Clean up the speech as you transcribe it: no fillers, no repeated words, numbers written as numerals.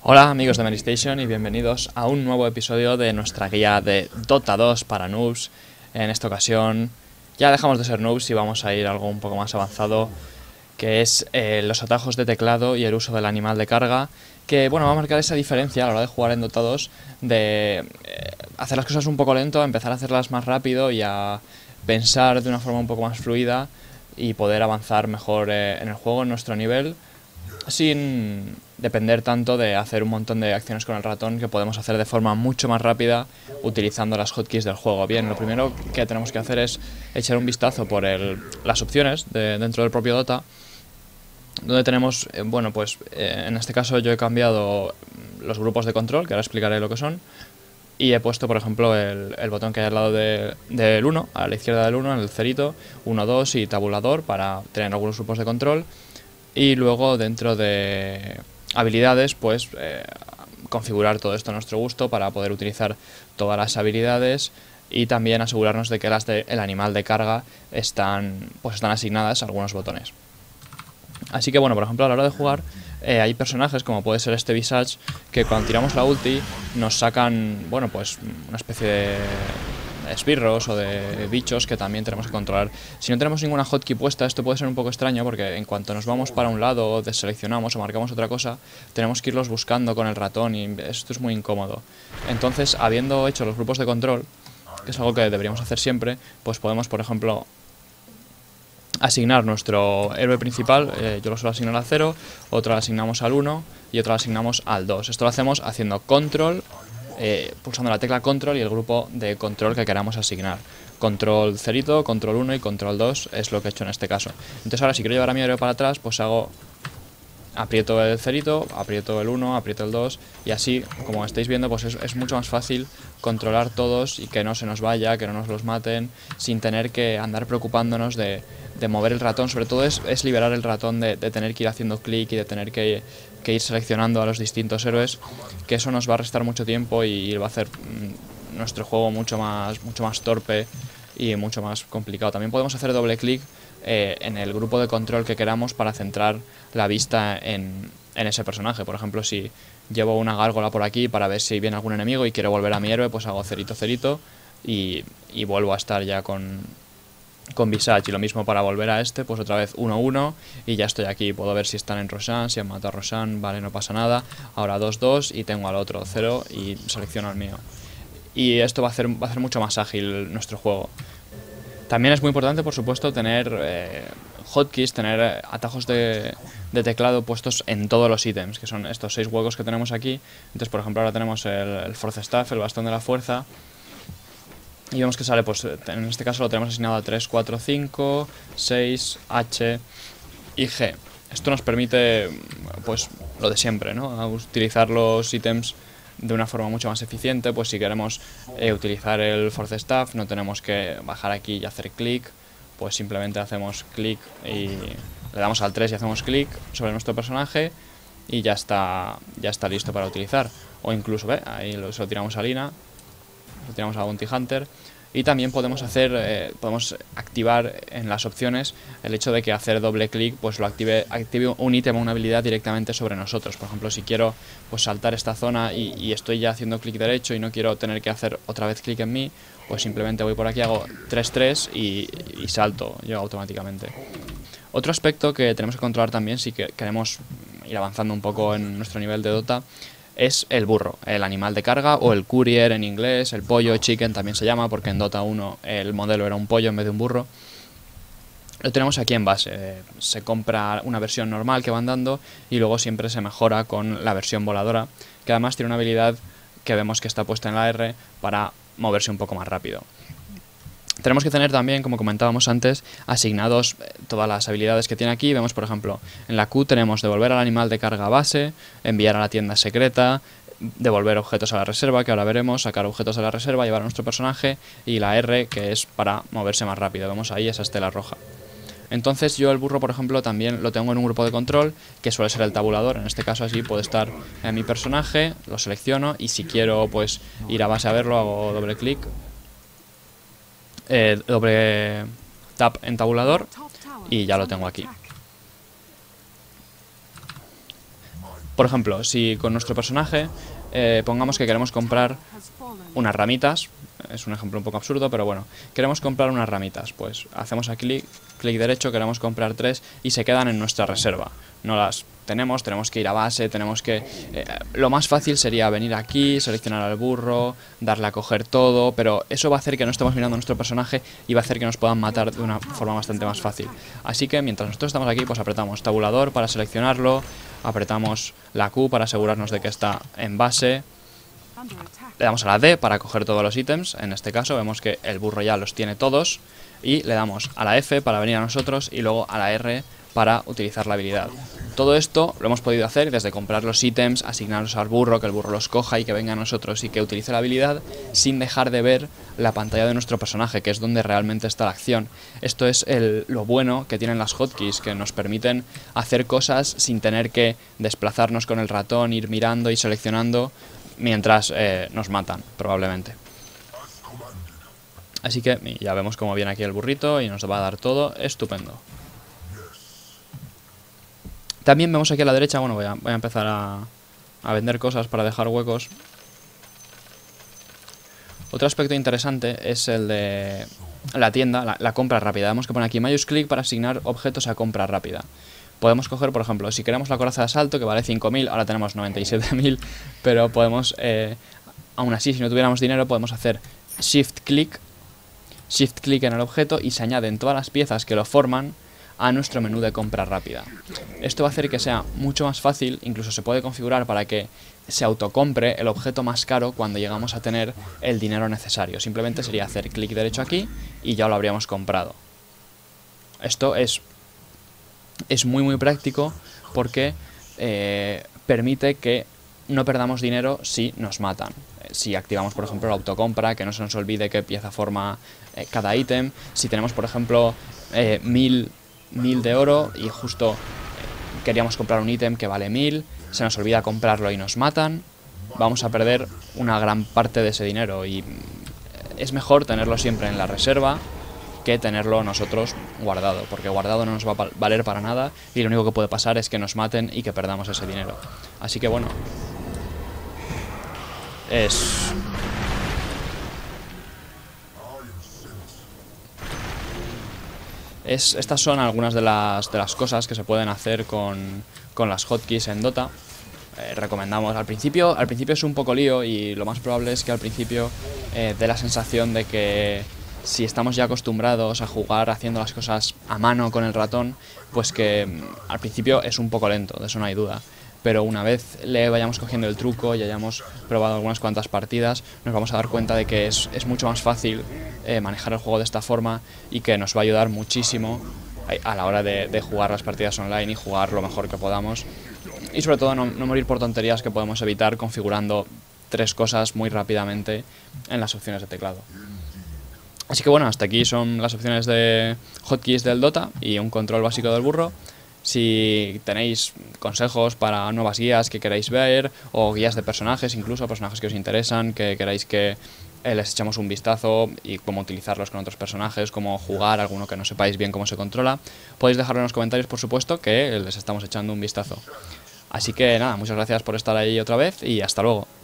Hola amigos de Medistation y bienvenidos a un nuevo episodio de nuestra guía de Dota 2 para noobs. En esta ocasión ya dejamos de ser noobs y vamos a ir a algo un poco más avanzado, que es los atajos de teclado y el uso del animal de carga, que bueno, va a marcar esa diferencia a la hora de jugar en Dota 2 de hacer las cosas un poco lento, a empezar a hacerlas más rápido y a pensar de una forma un poco más fluida y poder avanzar mejor en el juego, en nuestro nivel, sin depender tanto de hacer un montón de acciones con el ratón que podemos hacer de forma mucho más rápida utilizando las hotkeys del juego. Bien, lo primero que tenemos que hacer es echar un vistazo por las opciones dentro del propio Dota, donde tenemos, en este caso yo he cambiado los grupos de control, que ahora explicaré lo que son, y he puesto, por ejemplo, el botón que hay al lado del 1, a la izquierda del 1, en el cerito, 1, 2 y tabulador para tener algunos grupos de control. Y luego dentro de habilidades, pues configurar todo esto a nuestro gusto para poder utilizar todas las habilidades y también asegurarnos de que las del animal de carga están asignadas a algunos botones. Así que bueno, por ejemplo, a la hora de jugar hay personajes como puede ser este Visage, que cuando tiramos la ulti nos sacan, bueno, pues una especie de esbirros o de bichos que también tenemos que controlar. Si no tenemos ninguna hotkey puesta, esto puede ser un poco extraño, porque en cuanto nos vamos para un lado o deseleccionamos o marcamos otra cosa, tenemos que irlos buscando con el ratón y esto es muy incómodo. Entonces, habiendo hecho los grupos de control, que es algo que deberíamos hacer siempre, pues podemos, por ejemplo, asignar nuestro héroe principal. Yo lo suelo asignar al 0, otro lo asignamos al 1 y otro lo asignamos al 2. Esto lo hacemos haciendo control, pulsando la tecla control y el grupo de control que queramos asignar. Control 0, control 1 y control 2 es lo que he hecho en este caso. Entonces ahora si quiero llevar a mi héroe para atrás, pues aprieto el 0, aprieto el 1, aprieto el 2 y así, como estáis viendo, pues es mucho más fácil controlar todos y que no se nos vaya, que no nos los maten, sin tener que andar preocupándonos de mover el ratón. Sobre todo es liberar el ratón de tener que ir haciendo clic y de tener que ir seleccionando a los distintos héroes, que eso nos va a restar mucho tiempo y va a hacer nuestro juego mucho más torpe y mucho más complicado. También podemos hacer doble clic en el grupo de control que queramos para centrar la vista en ese personaje. Por ejemplo, si llevo una gárgola por aquí para ver si viene algún enemigo y quiero volver a mi héroe, pues hago 0, y vuelvo a estar ya con Visage. Y lo mismo para volver a este, pues otra vez 1, 1 y ya estoy aquí. Puedo ver si están en Roshan, si han matado a Roshan, vale, no pasa nada. Ahora 2, 2 y tengo al otro 0 y selecciono al mío. Y esto va a hacer mucho más ágil nuestro juego. También es muy importante, por supuesto, tener hotkeys, tener atajos de teclado puestos en todos los ítems, que son estos 6 huecos que tenemos aquí. Entonces, por ejemplo, ahora tenemos el Force Staff, el bastón de la fuerza, y vemos que sale, pues en este caso lo tenemos asignado a 3, 4, 5, 6, H y G. Esto nos permite, pues, lo de siempre, ¿no? A utilizar los ítems de una forma mucho más eficiente. Pues si queremos utilizar el Force Staff, no tenemos que bajar aquí y hacer clic, pues simplemente hacemos clic y le damos al 3 y hacemos clic sobre nuestro personaje y ya está listo para utilizar. O incluso, ahí se lo tiramos a Lina, lo tiramos a Bounty Hunter. Y también podemos activar en las opciones el hecho de que hacer doble clic pues lo active un ítem o una habilidad directamente sobre nosotros. Por ejemplo, si quiero pues saltar esta zona y estoy ya haciendo clic derecho y no quiero tener que hacer otra vez clic en mí, pues simplemente voy por aquí, hago 3, 3 y salto yo automáticamente. Otro aspecto que tenemos que controlar también, si queremos ir avanzando un poco en nuestro nivel de Dota, es el burro, el animal de carga, o el courier en inglés, el pollo, chicken también se llama, porque en Dota 1 el modelo era un pollo en vez de un burro. Lo tenemos aquí en base, se compra una versión normal que van dando y luego siempre se mejora con la versión voladora, que además tiene una habilidad que vemos que está puesta en la R para moverse un poco más rápido. Tenemos que tener también, como comentábamos antes, asignados todas las habilidades que tiene aquí. Vemos, por ejemplo, en la Q tenemos devolver al animal de carga base, enviar a la tienda secreta, devolver objetos a la reserva, que ahora veremos, sacar objetos de la reserva, llevar a nuestro personaje, y la R, que es para moverse más rápido. Vemos ahí esa estela roja. Entonces yo el burro, por ejemplo, también lo tengo en un grupo de control, que suele ser el tabulador. En este caso así puede estar en mi personaje, lo selecciono y si quiero pues ir a base a verlo, hago doble clic. Doble tap en tabulador y ya lo tengo aquí. Por ejemplo, si con nuestro personaje pongamos que queremos comprar unas ramitas, es un ejemplo un poco absurdo, pero bueno, queremos comprar unas ramitas, pues hacemos aquí clic derecho, queremos comprar 3 y se quedan en nuestra reserva. No las tenemos que ir a base, lo más fácil sería venir aquí, seleccionar al burro, darle a coger todo, pero eso va a hacer que no estemos mirando a nuestro personaje y va a hacer que nos puedan matar de una forma bastante más fácil. Así que mientras nosotros estamos aquí, pues apretamos tabulador para seleccionarlo, apretamos la Q para asegurarnos de que está en base, le damos a la D para coger todos los ítems, en este caso vemos que el burro ya los tiene todos, y le damos a la F para venir a nosotros y luego a la R para utilizar la habilidad. Todo esto lo hemos podido hacer desde comprar los ítems, asignarlos al burro, que el burro los coja y que venga a nosotros y que utilice la habilidad sin dejar de ver la pantalla de nuestro personaje, que es donde realmente está la acción. Esto es lo bueno que tienen las hotkeys, que nos permiten hacer cosas sin tener que desplazarnos con el ratón, ir mirando y seleccionando mientras nos matan, probablemente. Así que ya vemos cómo viene aquí el burrito y nos va a dar todo estupendo. También vemos aquí a la derecha, bueno, voy a empezar a vender cosas para dejar huecos. Otro aspecto interesante es el de la tienda, la compra rápida. Vemos que pone aquí mouse click para asignar objetos a compra rápida. Podemos coger, por ejemplo, si queremos la coraza de asalto, que vale 5.000, ahora tenemos 97.000, pero podemos, aún así, si no tuviéramos dinero, podemos hacer shift click en el objeto y se añaden todas las piezas que lo forman a nuestro menú de compra rápida. Esto va a hacer que sea mucho más fácil, incluso se puede configurar para que se autocompre el objeto más caro cuando llegamos a tener el dinero necesario. Simplemente sería hacer clic derecho aquí y ya lo habríamos comprado. Esto es muy práctico porque permite que no perdamos dinero si nos matan. Si activamos, por ejemplo, la autocompra, que no se nos olvide qué pieza forma cada ítem. Si tenemos, por ejemplo, 1000 de oro y justo queríamos comprar un ítem que vale 1000, se nos olvida comprarlo y nos matan, vamos a perder una gran parte de ese dinero y es mejor tenerlo siempre en la reserva que tenerlo nosotros guardado, porque guardado no nos va a valer para nada y lo único que puede pasar es que nos maten y que perdamos ese dinero. Así que bueno, estas son algunas de las cosas que se pueden hacer con las hotkeys en Dota. Recomendamos al principio es un poco lío y lo más probable es que al principio dé la sensación de que si estamos ya acostumbrados a jugar haciendo las cosas a mano con el ratón, pues que al principio es un poco lento, de eso no hay duda. Pero una vez le vayamos cogiendo el truco y hayamos probado algunas cuantas partidas, nos vamos a dar cuenta de que es mucho más fácil manejar el juego de esta forma y que nos va a ayudar muchísimo a la hora de jugar las partidas online y jugar lo mejor que podamos. Y sobre todo no morir por tonterías que podemos evitar configurando 3 cosas muy rápidamente en las opciones de teclado. Así que bueno, hasta aquí son las opciones de hotkeys del Dota y un control básico del burro. Si tenéis consejos para nuevas guías que queráis ver, o guías de personajes, incluso personajes que os interesan, que queráis que les echemos un vistazo y cómo utilizarlos con otros personajes, cómo jugar, alguno que no sepáis bien cómo se controla, podéis dejarlo en los comentarios, por supuesto, que les estamos echando un vistazo. Así que nada, muchas gracias por estar ahí otra vez y hasta luego.